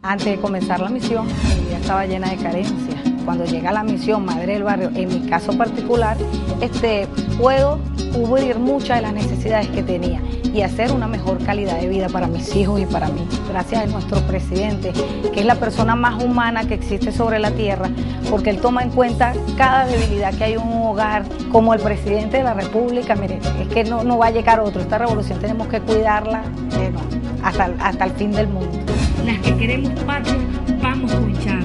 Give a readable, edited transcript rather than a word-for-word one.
Antes de comenzar la misión, mi vida estaba llena de carencias. Cuando llega la misión Madre del Barrio, en mi caso particular, puedo cubrir muchas de las necesidades que tenía y hacer una mejor calidad de vida para mis hijos y para mí. Gracias a nuestro presidente, que es la persona más humana que existe sobre la tierra, porque él toma en cuenta cada debilidad que hay en un hogar. Como el presidente de la República, mire, es que no va a llegar otro. Esta revolución tenemos que cuidarla hasta el fin del mundo. Las que queremos patria, vamos con Chávez.